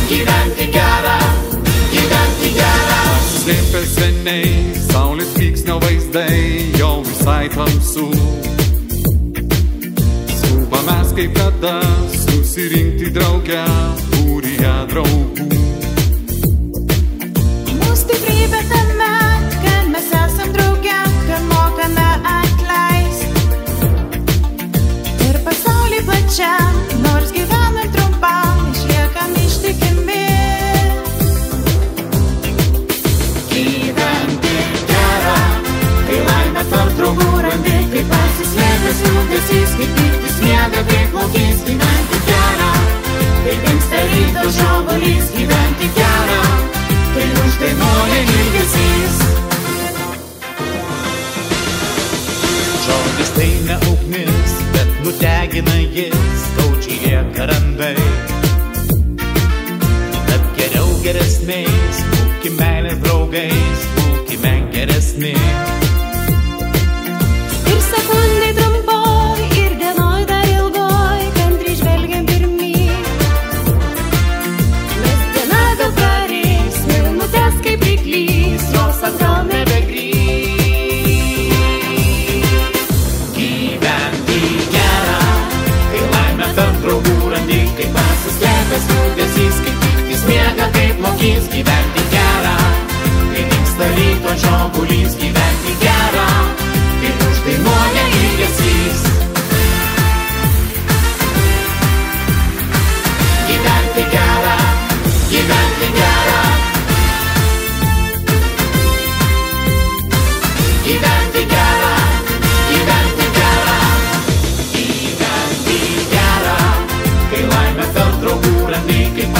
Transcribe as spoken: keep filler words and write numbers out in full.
gyventi gera, gyventi gera. Slėpė seniai, saulės vyksnio vaizdai, jau visai tamsu. Skubamės kaip kada, susirinkti drauge, būryje draugų. Mūsų stiprybė tame, kad mes esam drauge, kad mokame atleist. Ir pasaulį plačiam, nors gyvenam trumpam, išliekam ištikimi. Gyventi gera, kai laimę tarp draugų randi, kai pasislėpęs liūdesys, kai pyktis miega, kai plaukys. Gyventi gera, kai dingsta ryto žiovulys. Gyventi gera, kai uždainuoja ilgesys. Žodis tai ne ugnis, bet nutegina jis, skaudžiai lieka randai. Tad geriau geresniais, būkime meilės draugais, būkime geresni. Ir sekundai trumpoj, ir dienoj dar ilgoj, kantriai žvelgiam pirmyn. Nes diena vėl praeis, minutės kaip ryklys, jos atgal nebegrįš. Gyventi gera, kai laimę tarp draugų randi, kai pasislėpęs liūdesys, kai pyktis miega, kaip lokys. Gyventi gera, kai dingsta ryto žiovulys. Gyventi gera, kai uždainuoja ilgesys. Gyventi gera, gyventi gera. Gyventi gera, gyventi gera. Gyventi gera, kai laimę tarp draugų randi, kai